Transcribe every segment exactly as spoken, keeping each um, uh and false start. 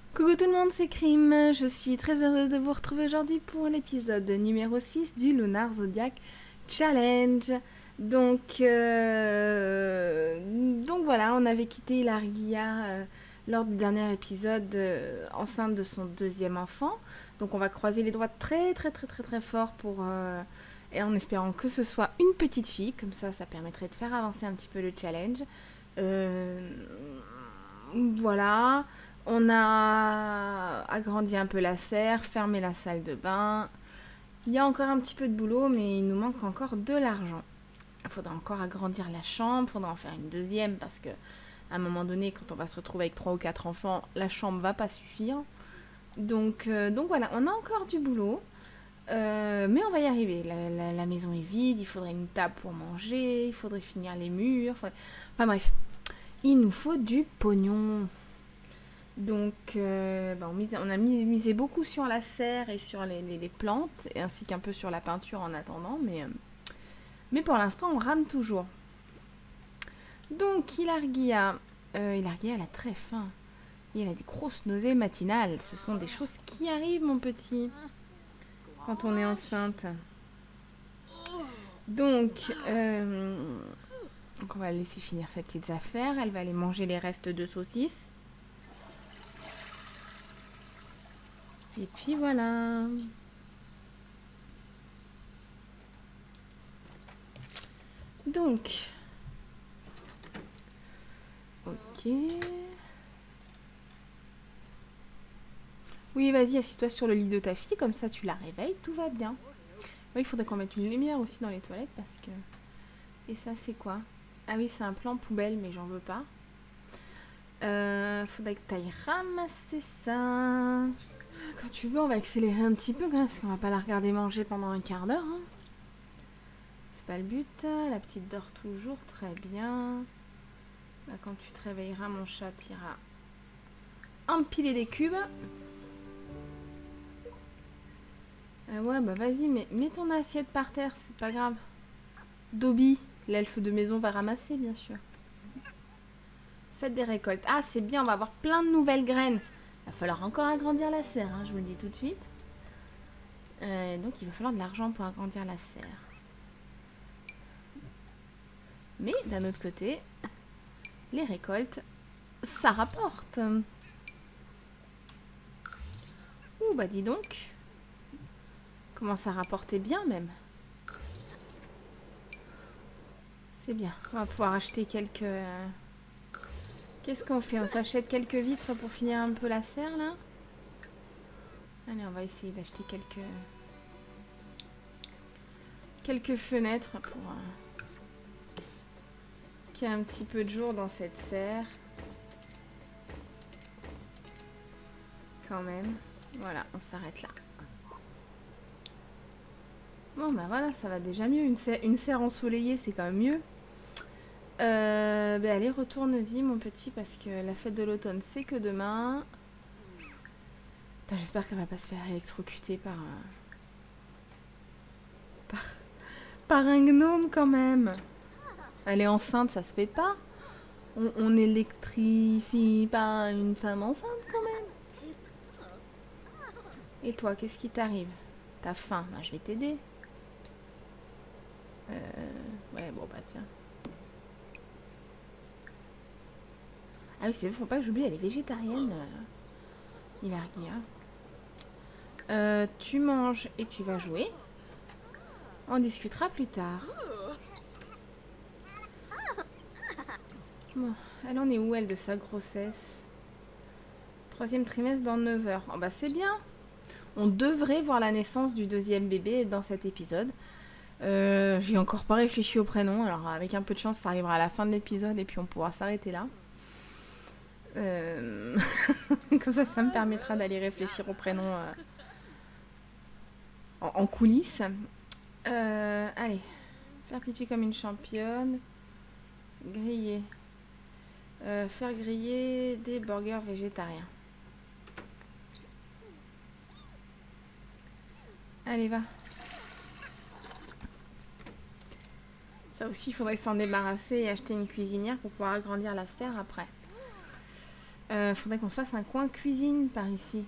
Coucou tout le monde, c'est Krim. Je suis très heureuse de vous retrouver aujourd'hui pour l'épisode numéro six du Lunar Zodiac Challenge. Donc, euh, donc voilà, on avait quitté Largia euh, lors du dernier épisode euh, enceinte de son deuxième enfant. Donc on va croiser les doigts très très très très très fort pour... Euh, et en espérant que ce soit une petite fille, comme ça ça permettrait de faire avancer un petit peu le challenge. Euh, voilà. On a agrandi un peu la serre, fermé la salle de bain. Il y a encore un petit peu de boulot, mais il nous manque encore de l'argent. Il faudra encore agrandir la chambre, il faudra en faire une deuxième parce que à un moment donné, quand on va se retrouver avec trois ou quatre enfants, la chambre va pas suffire. Donc, euh, donc voilà, on a encore du boulot, euh, mais on va y arriver. La, la, la maison est vide, il faudrait une table pour manger, il faudrait finir les murs. Faudrait... Enfin bref, il nous faut du pognon. Donc, euh, bah on, mise, on a mis, misé beaucoup sur la serre et sur les, les, les plantes, et ainsi qu'un peu sur la peinture en attendant, mais, euh, mais pour l'instant, on rame toujours. Donc, Hilargia, euh, Hilargia, elle a très faim. Et elle a des grosses nausées matinales. Ce sont des choses qui arrivent, mon petit, quand on est enceinte. Donc, euh, donc, on va la laisser finir ses petites affaires. Elle va aller manger les restes de saucisses. Et puis voilà. Donc, ok. Oui, vas-y, assieds-toi sur le lit de ta fille, comme ça tu la réveilles, tout va bien. Oui, il faudrait qu'on mette une lumière aussi dans les toilettes parce que... Et ça, c'est quoi? Ah oui, c'est un plan poubelle, mais j'en veux pas. Euh, faudrait que tu ailles ramasser ça. Quand tu veux, on va accélérer un petit peu quand même, parce qu'on va pas la regarder manger pendant un quart d'heure. Hein. C'est pas le but. La petite dort toujours, très bien. Là, quand tu te réveilleras, mon chat ira empiler des cubes. Euh, ouais, bah vas-y, mais mets ton assiette par terre, c'est pas grave. Dobby, l'elfe de maison, va ramasser, bien sûr. Faites des récoltes. Ah, c'est bien, on va avoir plein de nouvelles graines. Il va falloir encore agrandir la serre, hein, je vous le dis tout de suite. Euh, donc, il va falloir de l'argent pour agrandir la serre. Mais, d'un autre côté, les récoltes, ça rapporte. Ouh, bah dis donc. Comment ça rapportait bien, même. C'est bien. On va pouvoir acheter quelques... Qu'est-ce qu'on fait? On s'achète quelques vitres pour finir un peu la serre, là? Allez, on va essayer d'acheter quelques... Quelques fenêtres pour... Euh... qu'il y ait un petit peu de jour dans cette serre. Quand même. Voilà, on s'arrête là. Bon, bah voilà, ça va déjà mieux. Une serre, une serre ensoleillée, c'est quand même mieux. Euh, ben allez, retourne-y, mon petit, parce que la fête de l'automne, c'est que demain. J'espère qu'elle va pas se faire électrocuter par un... Par... par un gnome, quand même. Elle est enceinte, ça se fait pas. On, on électrifie pas une femme enceinte, quand même. Et toi, qu'est-ce qui t'arrive? T'as faim? Ben, je vais t'aider. Euh... Ouais, bon, bah tiens. Ah oui, c'est vrai, faut pas que j'oublie, elle est végétarienne. Euh... Hilargia. Euh, tu manges et tu vas jouer. On discutera plus tard. Bon, elle en est où, elle, de sa grossesse? Troisième trimestre dans neuf heures. Oh bah c'est bien. On devrait voir la naissance du deuxième bébé dans cet épisode. Euh, J'ai encore pas réfléchi au prénom. Alors avec un peu de chance, ça arrivera à la fin de l'épisode et puis on pourra s'arrêter là. Euh... Comme ça, ça me permettra d'aller réfléchir au prénom euh, en, en coulisses. Euh, allez, faire pipi comme une championne. Griller. Euh, faire griller des burgers végétariens. Allez, va. Ça aussi, il faudrait s'en débarrasser et acheter une cuisinière pour pouvoir agrandir la serre après. Euh, faudrait qu'on se fasse un coin cuisine par ici.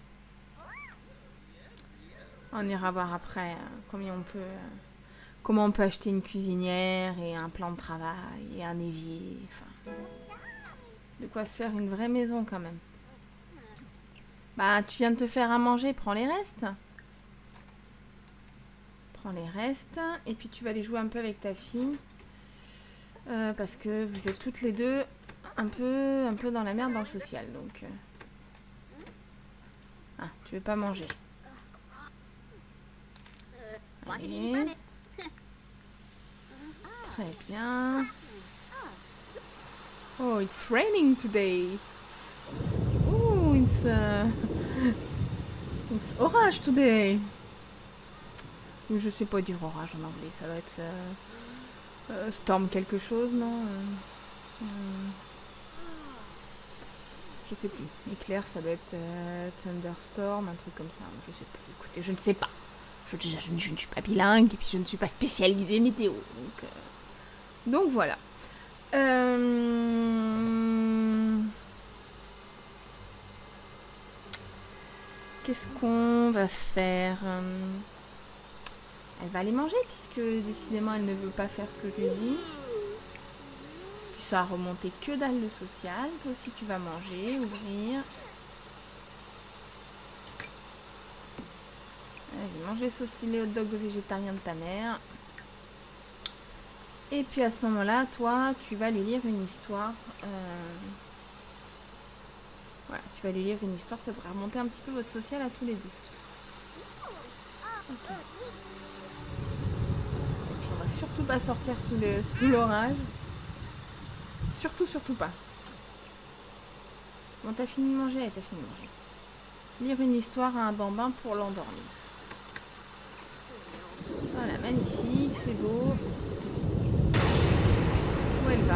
On ira voir après euh, combien on peut, euh, comment on peut acheter une cuisinière et un plan de travail et un évier. Enfin, de quoi se faire une vraie maison quand même. Bah, tu viens de te faire à manger, prends les restes. Prends les restes et puis tu vas aller jouer un peu avec ta fille. Euh, parce que vous êtes toutes les deux un peu, un peu dans la merde dans le social. Donc, euh... ah, tu veux pas manger. Allez. Très bien. Oh, it's raining today. Oh, it's uh, it's orage today. Je sais pas dire orage en anglais, ça doit être euh, euh, storm quelque chose, non euh, euh, Je sais plus. Éclair, ça doit être euh, thunderstorm, un truc comme ça. Je sais plus. Écoutez, je ne sais pas. Je, déjà, je, je ne suis pas bilingue et puis je ne suis pas spécialisée météo. Donc, euh, donc voilà. Euh... Qu'est-ce qu'on va faire? Elle va aller manger puisque décidément elle ne veut pas faire ce que je lui dis. Puis ça a remonté que dalle le social. Toi aussi tu vas manger, ouvrir. Vas-y, mange les saucisses, les hot dogs végétariens de ta mère. Et puis à ce moment-là, toi, tu vas lui lire une histoire. Euh... Voilà, tu vas lui lire une histoire. Ça devrait remonter un petit peu votre social à tous les deux. Ok. Et puis on va surtout pas sortir sous le sous l'orage. Surtout, surtout pas. Bon, t'as fini de manger? T'as fini de manger. Lire une histoire à un bambin pour l'endormir. Voilà, magnifique, c'est beau. Où elle va?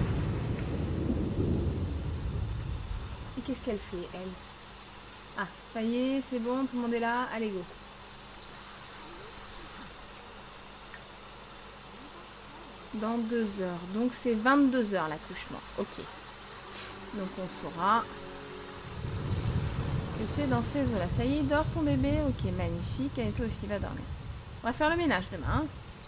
Et qu'est-ce qu'elle fait, elle? Ah, ça y est, c'est bon, tout le monde est là. Allez, go. Dans deux heures. Donc, c'est vingt-deux heures l'accouchement. Ok. Donc, on saura que c'est dans ces eaux-là. Ça y est, dort ton bébé? Ok, magnifique. Et toi aussi, va dormir. On va faire le ménage demain. Hein.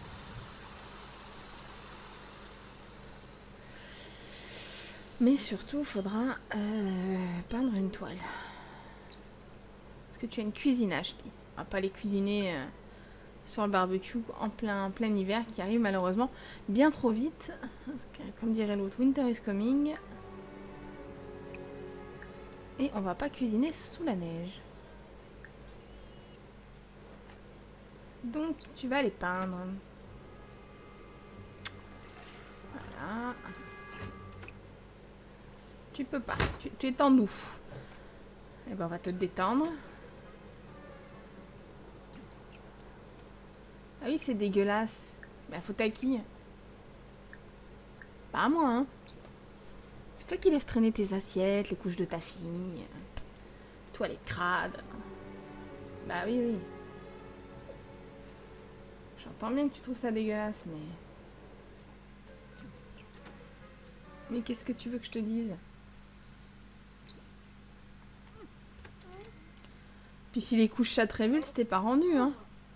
Mais surtout, il faudra euh, peindre une toile. Parce que tu as une cuisine, je dis. On va pas les cuisiner euh, sur le barbecue en plein, en plein hiver qui arrive malheureusement bien trop vite. Parce que, comme dirait l'autre, winter is coming. Et on va pas cuisiner sous la neige. Donc, tu vas les peindre. Voilà. Tu peux pas. Tu, tu es tendu. Et ben, on va te détendre. Ah oui, c'est dégueulasse. Bah, faut à qui? Pas à moi, hein. C'est toi qui laisses traîner tes assiettes, les couches de ta fille. Toilette crade. Bah oui, oui. J'entends bien que tu trouves ça dégueulasse, mais... Mais qu'est-ce que tu veux que je te dise? Puis si les couches Chatreville, c'était pas rendu, hein.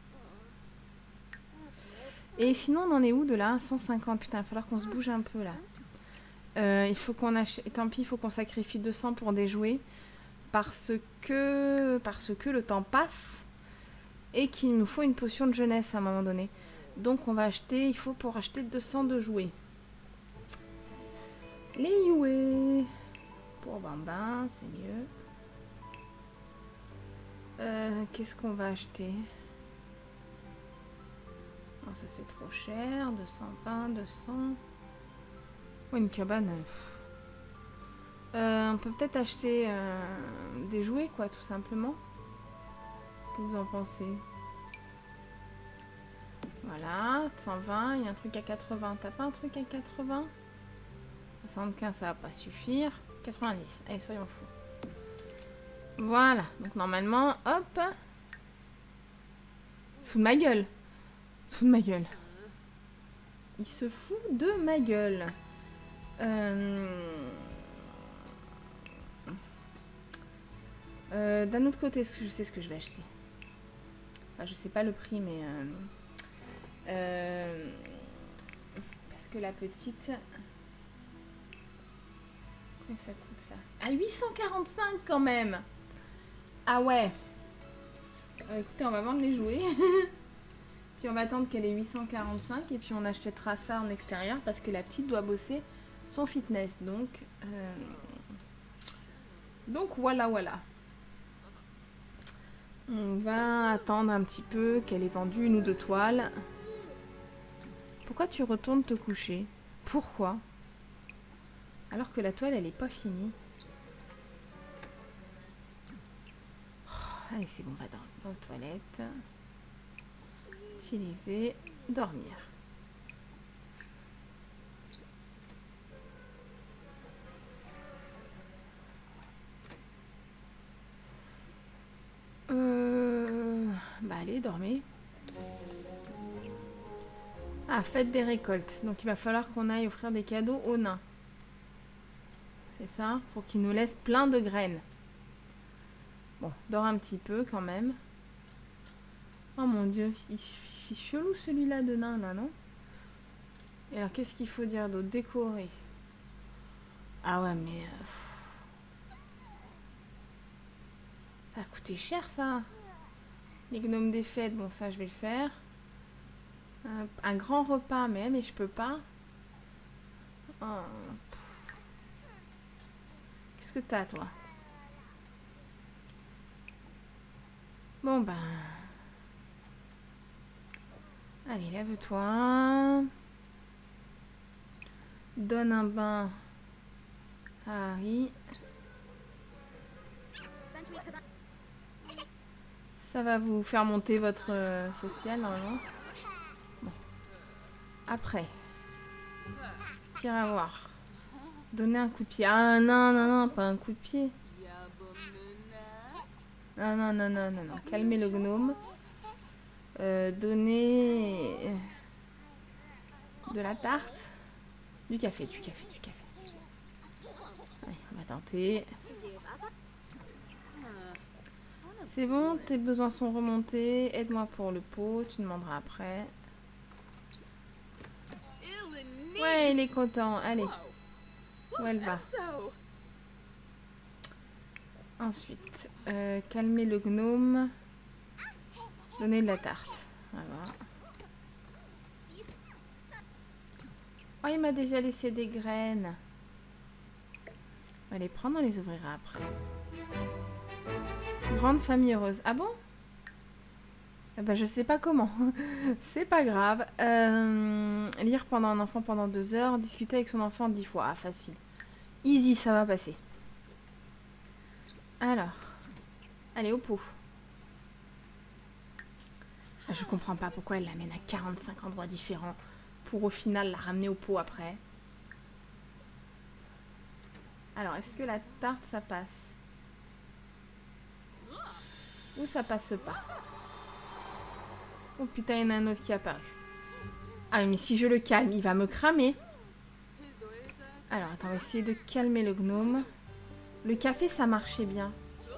Et sinon, on en est où de là? cent cinquante, putain, il va falloir qu'on se bouge un peu, là. Euh, il faut qu'on achète... Tant pis, il faut qu'on sacrifie deux cents pour des jouets. Parce que... Parce que le temps passe. Et qu'il nous faut une potion de jeunesse à un moment donné. Donc, on va acheter... Il faut pour acheter deux cents de jouets. Les jouets. Pour Bambin, c'est mieux. Euh, Qu'est-ce qu'on va acheter? Oh, ça c'est trop cher. deux cent vingt, deux cents. Oh, une cabane. Euh, on peut peut-être acheter euh, des jouets, quoi, tout simplement. Qu'est-ce que vous en pensez? Voilà, cent vingt. Il y a un truc à quatre-vingts. T'as pas un truc à quatre-vingts? soixante-quinze, ça va pas suffire. quatre-vingt-dix. Allez, soyons fous. Voilà, donc normalement, hop. Il se fout de ma gueule. Il se fout de ma gueule. Il se fout de ma gueule. Euh... Euh, D'un autre côté, je sais ce que je vais acheter. Enfin, je sais pas le prix, mais... Euh, euh, parce que la petite... Combien ça coûte ça? À huit cent quarante-cinq quand même. Ah ouais. Euh, écoutez, on va vendre les jouets. Puis on va attendre qu'elle ait huit cent quarante-cinq et puis on achètera ça en extérieur parce que la petite doit bosser son fitness. Donc, euh... donc voilà, voilà. On va attendre un petit peu qu'elle ait vendu une ou deux toiles. Pourquoi tu retournes te coucher? Pourquoi? Alors que la toile, elle n'est pas finie. Oh, allez, c'est bon, on va dans, dans les toilettes. Utiliser, dormir. Euh... Bah allez, dormez. Ah, fête des récoltes. Donc il va falloir qu'on aille offrir des cadeaux aux nains. C'est ça, pour qu'ils nous laissent plein de graines. Bon, dors un petit peu quand même. Oh mon dieu, il fait chelou celui-là de nain là, non? Et alors qu'est-ce qu'il faut dire d'autre? Décorer. Ah ouais, mais... Euh... ça a coûté cher ça. Les gnomes des fêtes, bon ça je vais le faire. Un, un grand repas, mais, mais je peux pas. Oh. Qu'est-ce que t'as toi? Bon ben... Allez, lève-toi. Donne un bain à Harry. Ça va vous faire monter votre euh, social normalement. Bon. Après. Tire à voir. Donner un coup de pied. Ah non, non, non, pas un coup de pied. Non, non, non, non, non, non. Calmez le gnome. Euh, donner de la tarte. Du café, du café, du café. Allez, on va tenter. C'est bon, tes besoins sont remontés. Aide-moi pour le pot, tu demanderas après. Ouais, il est content. Allez. Où elle va? Ensuite, euh, calmer le gnome. Donner de la tarte. Voilà. Oh, il m'a déjà laissé des graines. On va les prendre, on les ouvrira après. Grande famille heureuse. Ah bon? Eh ben, je sais pas comment. C'est pas grave. Euh, lire pendant un enfant pendant deux heures. Discuter avec son enfant dix fois. Ah, facile. Easy, ça va passer. Alors. Allez, au pot. Ah, je comprends pas pourquoi elle l'amène à quarante-cinq endroits différents. Pour au final la ramener au pot après. Alors, est-ce que la tarte, ça passe? Ou ça passe pas? Oh putain, il y en a un autre qui est apparu. Ah mais si je le calme, il va me cramer. Alors, attends, on va essayer de calmer le gnome. Le café, ça marchait bien.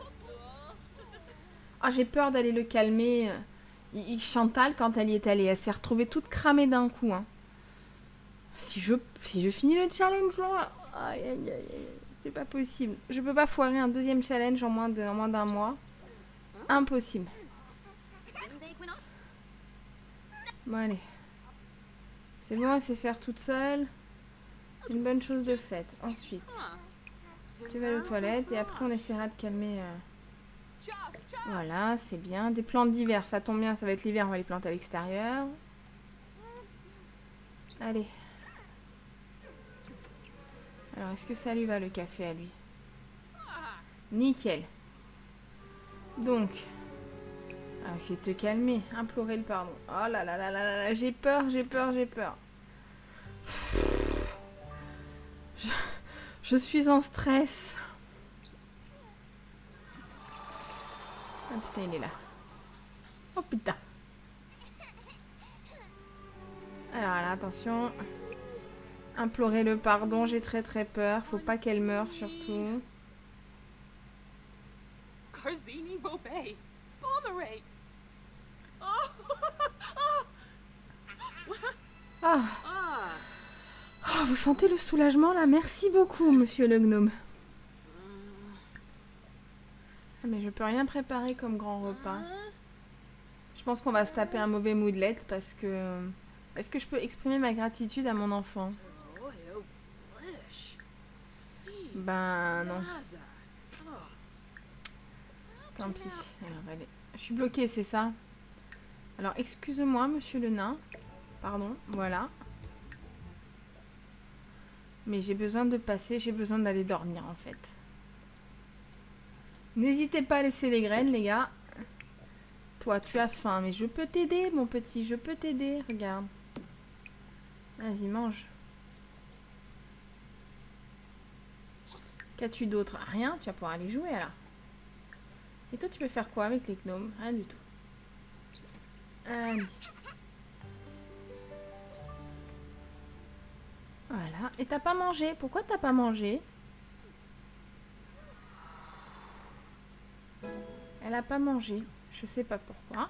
Oh, j'ai peur d'aller le calmer. Chantal, quand elle y est allée, elle s'est retrouvée toute cramée d'un coup. Hein. Si je, si je finis le challenge là, aïe, aïe, aïe, c'est pas possible. Je peux pas foirer un deuxième challenge en moins de, en moins d'un mois. Impossible. Bon, allez. C'est bon, elle sait faire toute seule. Une bonne chose de faite. Ensuite, tu vas aux toilettes et après on essaiera de calmer... Euh... Voilà, c'est bien. Des plantes d'hiver, ça tombe bien, ça va être l'hiver, on va les planter à l'extérieur. Allez. Alors, est-ce que ça lui va le café à lui? Nickel. Donc, ah, essayer de te calmer, implorer le pardon. Oh là là là là là, là. J'ai peur, j'ai peur, j'ai peur. Je, je suis en stress. Ah putain, il est là. Oh putain. Alors là, attention. Implorer le pardon, j'ai très très peur. Faut pas qu'elle meure surtout. Ah. Oh, vous sentez le soulagement là? Merci beaucoup, monsieur le gnome. Ah, mais je peux rien préparer comme grand repas. Je pense qu'on va se taper un mauvais moodlet parce que... Est-ce que je peux exprimer ma gratitude à mon enfant? Ben non. Tant pis. Alors, allez. Je suis bloquée, c'est ça? Alors, excuse-moi, monsieur le nain. Pardon, voilà. Mais j'ai besoin de passer, j'ai besoin d'aller dormir, en fait. N'hésitez pas à laisser les graines, les gars. Toi, tu as faim, mais je peux t'aider, mon petit. Je peux t'aider, regarde. Vas-y, mange. Qu'as-tu d'autre? Rien, tu vas pouvoir aller jouer, alors. Et toi, tu peux faire quoi avec les gnomes? Rien du tout. Allez. Voilà. Et t'as pas mangé? Pourquoi t'as pas mangé? Elle a pas mangé. Je sais pas pourquoi.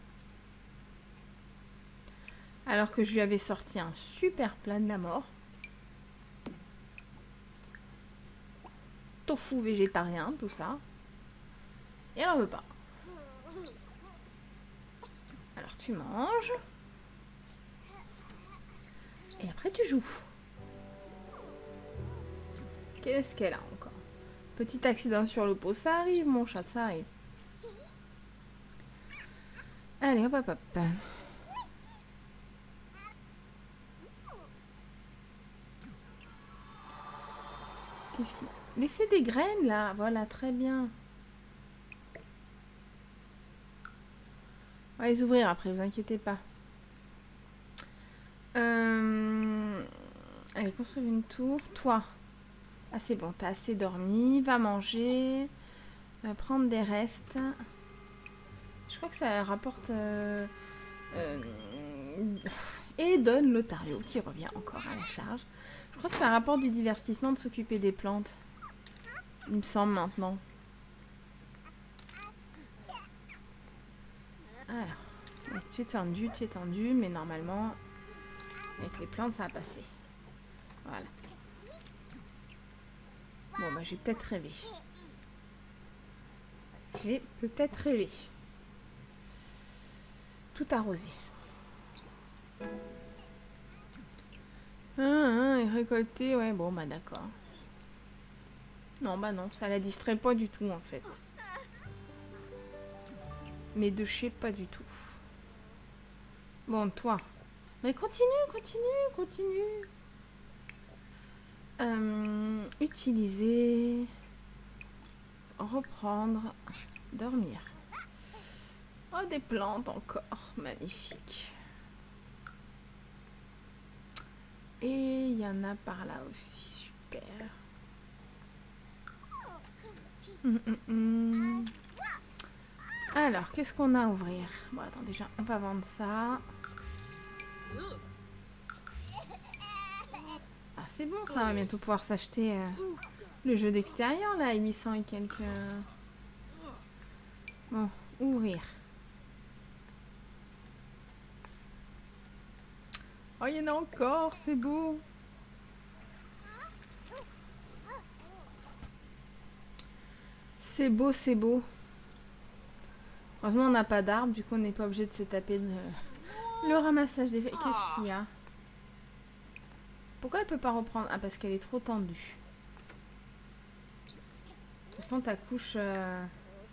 Alors que je lui avais sorti un super plat de la mort. Tofu végétarien, tout ça. Et elle en veut pas. Alors tu manges. Et après tu joues. Qu'est-ce qu'elle a encore? Petit accident sur le pot, ça arrive mon chat, ça arrive. Allez, hop hop hop. Qu'est-ce qu'il y a? Laissez des graines là, voilà, très bien. On va les ouvrir après, vous inquiétez pas. Euh... Allez, construire une tour. Toi. Ah, c'est bon, t'as assez dormi. Va manger. Va prendre des restes. Je crois que ça rapporte... Euh... Euh... Et donne l'Otario qui revient encore à la charge. Je crois que ça rapporte du divertissement de s'occuper des plantes. Il me semble maintenant. Alors, ouais, tu es tendu, tu es tendu, mais normalement, avec les plantes, ça va passer. Voilà. Bon, bah, j'ai peut-être rêvé. J'ai peut-être rêvé. Tout arrosé. Ah, ah, et récolter, ouais, bon, bah, d'accord. Non, bah non, ça la distrait pas du tout, en fait. Mais de chez, pas du tout. Bon, toi. Mais continue, continue, continue. Euh, utiliser. Reprendre. Dormir. Oh, des plantes encore. Magnifique. Et il y en a par là aussi. Super. Hum, hum, hum. Alors, qu'est-ce qu'on a à ouvrir? Bon, attends, déjà, on va vendre ça. Ah, c'est bon, ça va bientôt pouvoir s'acheter euh, le jeu d'extérieur, là, à huit cents et quelques... Bon, ouvrir. Oh, il y en a encore, c'est beau. C'est beau, c'est beau. Heureusement, on n'a pas d'arbre, du coup, on n'est pas obligé de se taper de... le ramassage des feuilles. Qu'est-ce qu'il y a? Pourquoi elle peut pas reprendre? Ah, parce qu'elle est trop tendue. De toute façon, ta couche... Euh...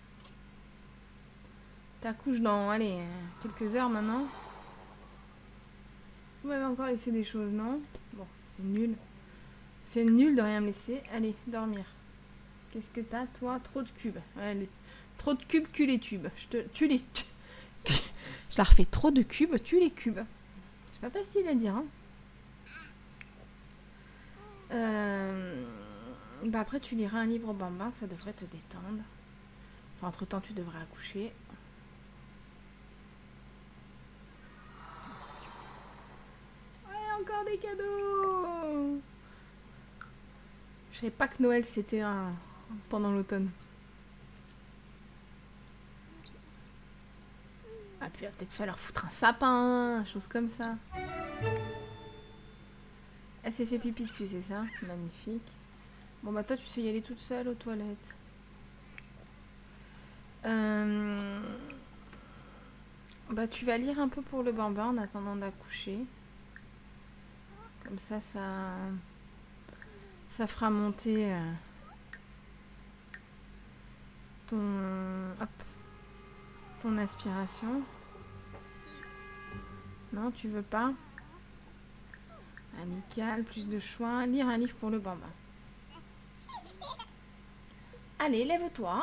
Ta couche dans, allez, euh, quelques heures maintenant. Est-ce que vous m'avez encore laissé des choses, non? Bon, c'est nul. C'est nul de rien me laisser. Allez, dormir. Qu'est-ce que t'as, toi? Trop de cubes. Ouais, les... Trop de cubes, cul les tubes. Je te... Tu les... Je la refais. Trop de cubes, tu les cubes. C'est pas facile à dire, hein. Euh... Bah après, tu liras un livre au bambin, ça devrait te détendre. Enfin, entre-temps, tu devrais accoucher. Ouais, encore des cadeaux. Je savais pas que Noël, c'était un... pendant l'automne. Il va peut-être falloir foutre un sapin, chose comme ça. Elle s'est fait pipi dessus, c'est ça? Magnifique. Bon bah toi tu sais y aller toute seule aux toilettes. Euh... Bah tu vas lire un peu pour le bambin en attendant d'accoucher. Comme ça, ça... Ça fera monter... Euh... Ton... Hop. Ton aspiration. Non, tu veux pas? Amical, plus de choix. Lire un livre pour le bambin. Allez, lève-toi.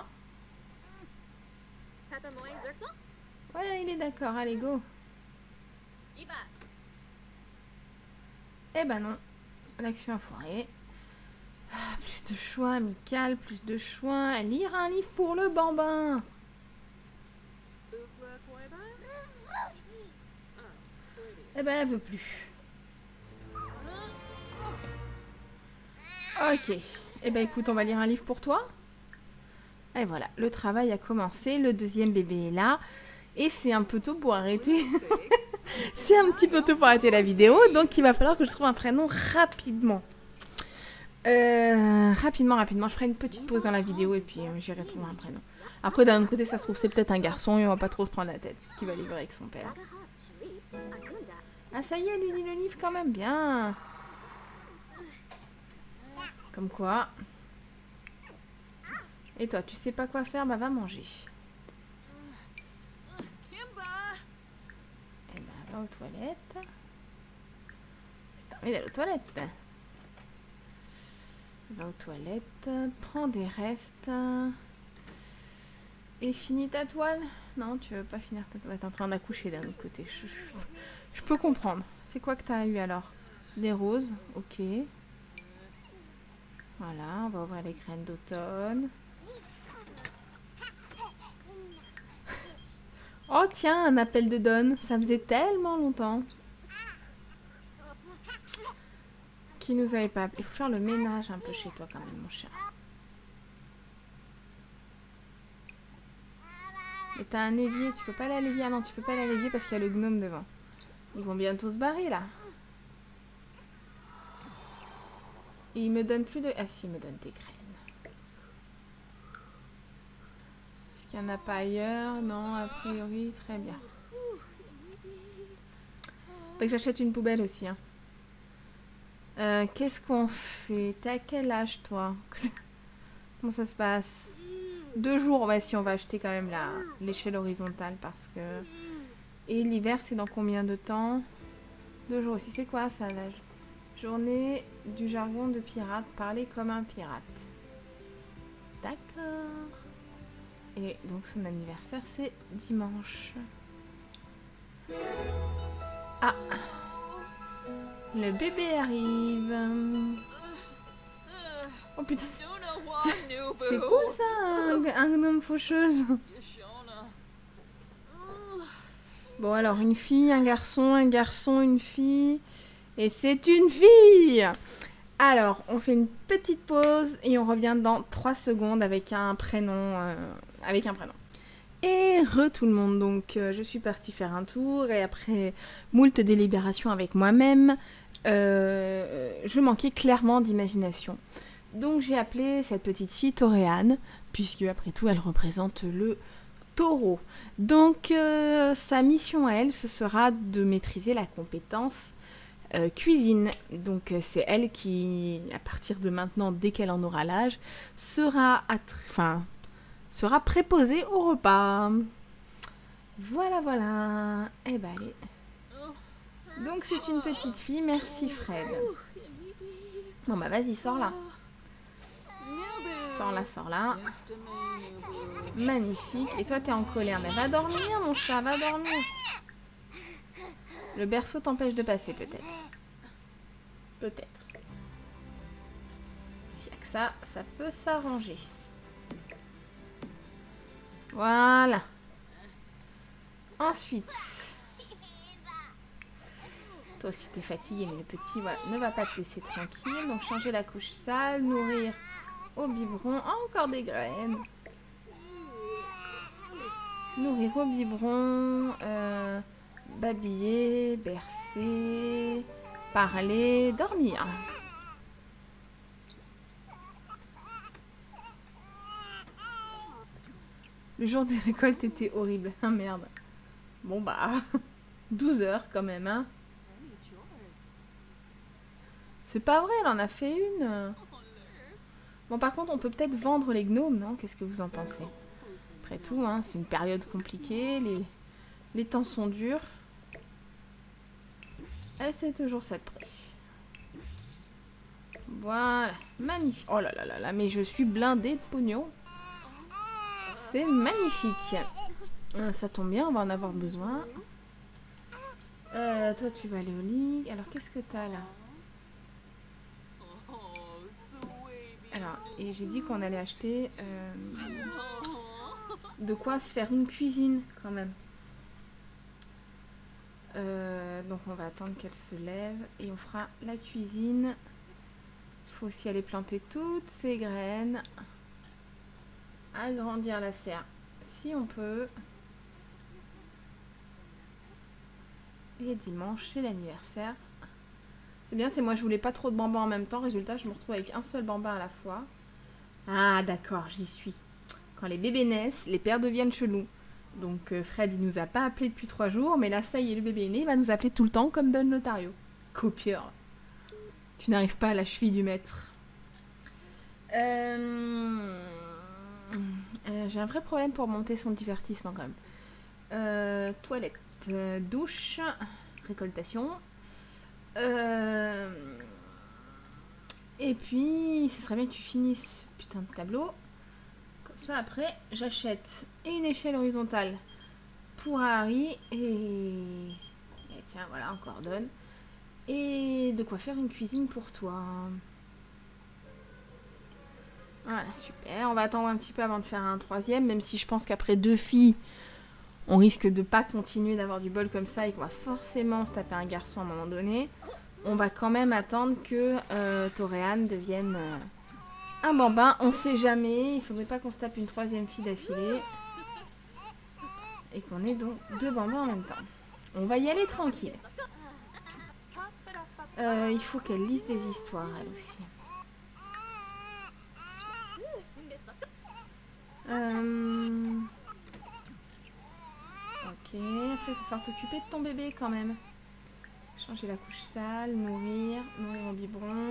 Ouais, il est d'accord. Allez, go. Eh ben non. L'action a foiré. Ah, plus de choix, amical, plus de choix. Lire un livre pour le bambin. Eh ben, elle veut plus. Ok. Eh ben, écoute, on va lire un livre pour toi. Et voilà, le travail a commencé. Le deuxième bébé est là. Et c'est un peu tôt pour arrêter. C'est un petit peu tôt pour arrêter la vidéo. Donc, il va falloir que je trouve un prénom rapidement. Euh, rapidement, rapidement. Je ferai une petite pause dans la vidéo et puis euh, j'irai trouver un prénom. Après, d'un autre côté, ça se trouve, c'est peut-être un garçon et on va pas trop se prendre la tête puisqu'il va vivre avec son père. Ah, ça y est, elle lui lit le livre quand même bien. Comme quoi. Et toi, tu sais pas quoi faire, bah va manger. Et bah va aux toilettes. C'est terminé d'aller aux toilettes. Va aux toilettes, prends des restes. Et finis ta toile. Non, tu veux pas finir ta toile. T'es en train d'accoucher d'un autre côté. Je, je, je peux comprendre. C'est quoi que t'as eu alors? Des roses, ok. Voilà, on va ouvrir les graines d'automne. Oh tiens, un appel de Dawn. Ça faisait tellement longtemps. Qui nous avait pas... Il faut faire le ménage un peu chez toi quand même, mon chat. Mais t'as un évier, tu peux pas aller à l'évier. Ah non, tu peux pas aller à l'évier parce qu'il y a le gnome devant. Ils vont bientôt se barrer là. Et il me donne plus de... Ah si, il me donne des graines. Est-ce qu'il n'y en a pas ailleurs? Non, a priori, très bien. Faut que j'achète une poubelle aussi. Hein. Euh, Qu'est-ce qu'on fait? T'es à quel âge toi? Comment ça se passe? Deux jours, ouais, si on va acheter quand même l'échelle horizontale parce que... Et l'hiver, c'est dans combien de temps? Deux jours aussi. C'est quoi ça, l'âge? Journée du jargon de pirate. Parler comme un pirate. D'accord. Et donc son anniversaire, c'est dimanche. Ah! Le bébé arrive. Oh putain, c'est cool ça, un, un gnome faucheuse. Bon alors, une fille, un garçon, un garçon, une fille. Et c'est une fille. Alors, on fait une petite pause et on revient dans trois secondes avec un prénom. Euh, avec un prénom. Et re tout le monde, donc euh, je suis partie faire un tour et après moult délibérations avec moi-même, euh, je manquais clairement d'imagination. Donc j'ai appelé cette petite fille Toréane, puisque après tout elle représente le taureau. Donc euh, sa mission à elle, ce sera de maîtriser la compétence euh, cuisine. Donc euh, c'est elle qui, à partir de maintenant, dès qu'elle en aura l'âge, sera... Enfin... sera préposée au repas. Voilà, voilà. Eh ben, allez. Donc, c'est une petite fille. Merci, Fred. Bon, bah, vas-y, sors là. Sors là, sors là. Magnifique. Et toi, t'es en colère. Mais va dormir, mon chat, va dormir. Le berceau t'empêche de passer, peut-être. Peut-être. S'il n'y a que ça, ça peut s'arranger. Voilà. Ensuite. Toi aussi t'es fatigué, mais le petit voilà, ne va pas te laisser tranquille. Donc changer la couche sale, nourrir au biberon. Oh, encore des graines. Nourrir au biberon, euh, babiller, bercer, parler, dormir. Le jour des récoltes était horrible. Ah merde. Bon bah, douze heures quand même, hein. C'est pas vrai, elle en a fait une. Bon, par contre, on peut peut-être vendre les gnomes, non? Qu'est-ce que vous en pensez? Après tout, hein, c'est une période compliquée, les, les temps sont durs. Et c'est toujours ça de près. Voilà, magnifique. Oh là là là là, mais je suis blindée de pognon. C'est magnifique. Euh, ça tombe bien, on va en avoir besoin. Euh, toi, tu vas aller au lit. Alors, qu'est-ce que t'as là? Alors, et j'ai dit qu'on allait acheter euh, de quoi se faire une cuisine quand même. Euh, donc on va attendre qu'elle se lève et on fera la cuisine. Il faut aussi aller planter toutes ces graines. Agrandir la serre si on peut. Et dimanche, c'est l'anniversaire. C'est bien, c'est moi, je voulais pas trop de bambins en même temps. Résultat, je me retrouve avec un seul bambin à la fois. Ah, d'accord, j'y suis. Quand les bébés naissent, les pères deviennent chelous. Donc euh, Fred, il nous a pas appelé depuis trois jours, mais là, ça y est, le bébé est né, il va nous appeler tout le temps comme Don Lotario. Copieur. Tu n'arrives pas à la cheville du maître. Euh... Euh, J'ai un vrai problème pour monter son divertissement quand même. Euh, toilette, euh, douche, récoltation. Euh... Et puis, ce serait bien que tu finisses ce putain de tableau. Comme ça, après, j'achète une échelle horizontale pour Harry. Et... et tiens, voilà, on coordonne. Et de quoi faire une cuisine pour toi. Voilà, super. On va attendre un petit peu avant de faire un troisième, même si je pense qu'après deux filles, on risque de pas continuer d'avoir du bol comme ça et qu'on va forcément se taper un garçon à un moment donné. On va quand même attendre que euh, Toréane devienne euh, un bambin. On sait jamais. Il faudrait pas qu'on se tape une troisième fille d'affilée. Et qu'on ait donc deux bambins en même temps. On va y aller tranquille. Euh, il faut qu'elle lise des histoires, elle aussi. Euh... Ok, après il va falloir t'occuper de ton bébé quand même. Changer la couche sale, nourrir, nourrir au biberon,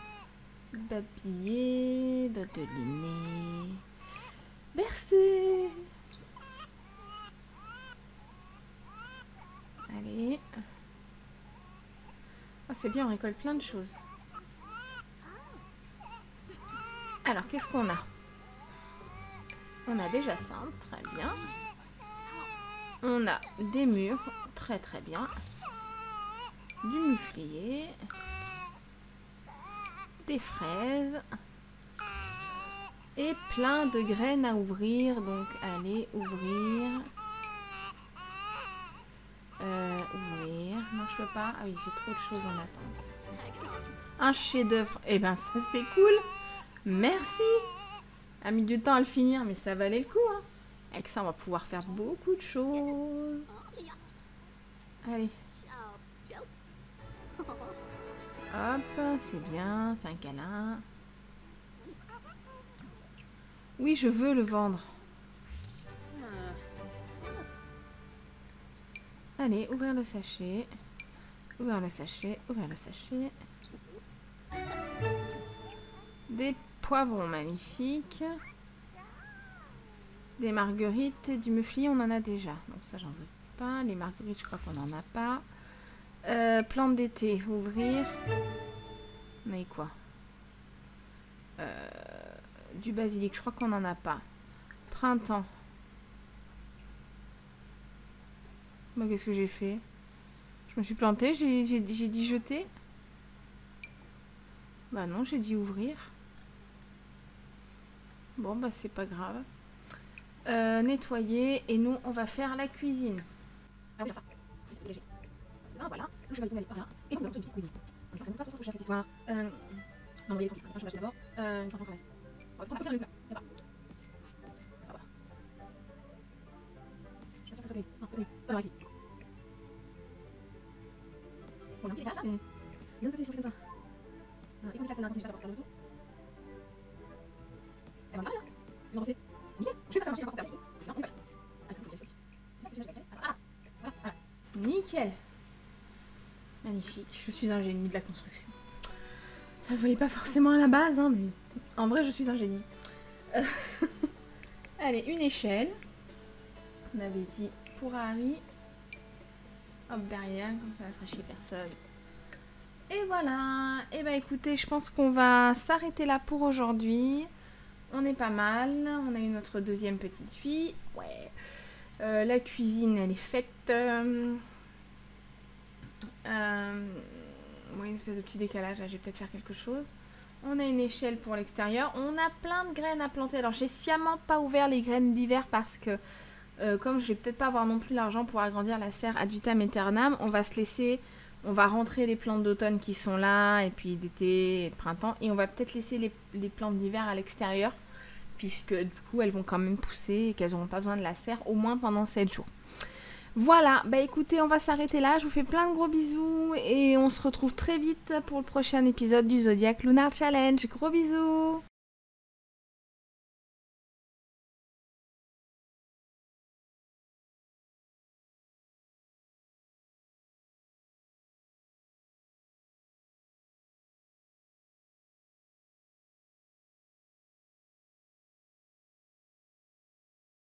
babiller, dodeliner, bercer. Allez. Oh, c'est bien, on récolte plein de choses. Alors, qu'est-ce qu'on a? On a déjà ça, très bien. On a des murs, très très bien. Du muflier. Des fraises. Et plein de graines à ouvrir. Donc, allez, ouvrir. Euh, ouvrir. Non, je peux pas. Ah oui, j'ai trop de choses en attente. Un chef-d'œuvre. Eh ben, ça, c'est cool. Merci. A mis du temps à le finir, mais ça valait le coup. Hein. Avec ça, on va pouvoir faire beaucoup de choses. Allez. Hop, c'est bien. Fais un câlin. Oui, je veux le vendre. Allez, ouvrir le sachet. Ouvrir le sachet. Ouvrir le sachet. Des poivrons magnifiques. Des marguerites et du mufli, on en a déjà. Donc ça, j'en veux pas. Les marguerites, je crois qu'on n'en a pas. Euh, plantes d'été, ouvrir. On a eu quoi? euh, Du basilic, je crois qu'on n'en a pas. Printemps. Bah, qu'est-ce que j'ai fait? Je me suis plantée, j'ai dit jeter. Bah non, j'ai dit ouvrir. Bon, bah c'est pas grave. Euh, nettoyer, et nous, on va faire la cuisine. Alors, ça. Voilà, le cheval est par là, et nous avons une petite cuisine. On va certainement pas trop toucher à cette histoire. Euh... Non, mais il est tranquille, je vais acheter d'abord. Euh, je vais en travail. On va faire un peu de là-bas. sauter. Non, sauter. Ah, ouais, si. Bon, un petit écart là, mais... Bien de côté, si on fait comme ça. Ah, écoute la scène, attention, je vais pas porter sur le dos. Et voilà, là. C'est bon, c'est... Nickel. Je vais faire ça marcher, on va faire ça. C'est un peu parfait. Ah, il faut que je fasse. C'est ça, c'est ça, ah, voilà, voilà. Nickel. Magnifique. Je suis un génie de la construction. Ça se voyait pas forcément à la base, hein, mais... En vrai, je suis un génie. Euh... Allez, une échelle. On avait dit pour Harry. Hop, derrière, comme ça, ne fera chier personne. Et voilà. Et bah écoutez, je pense qu'on va s'arrêter là pour aujourd'hui. On est pas mal. On a eu notre deuxième petite fille. Ouais. Euh, la cuisine, elle est faite. Euh... Euh... Ouais, une espèce de petit décalage. Là, je vais peut-être faire quelque chose. On a une échelle pour l'extérieur. On a plein de graines à planter. Alors, j'ai sciemment pas ouvert les graines d'hiver parce que, euh, comme je vais peut-être pas avoir non plus l'argent pour agrandir la serre ad vitam aeternam, on va se laisser, on va rentrer les plantes d'automne qui sont là, et puis d'été et de printemps, et on va peut-être laisser les, les plantes d'hiver à l'extérieur, puisque du coup, elles vont quand même pousser et qu'elles n'auront pas besoin de la serre, au moins pendant sept jours. Voilà, bah écoutez, on va s'arrêter là. Je vous fais plein de gros bisous et on se retrouve très vite pour le prochain épisode du Zodiac Lunar Challenge. Gros bisous!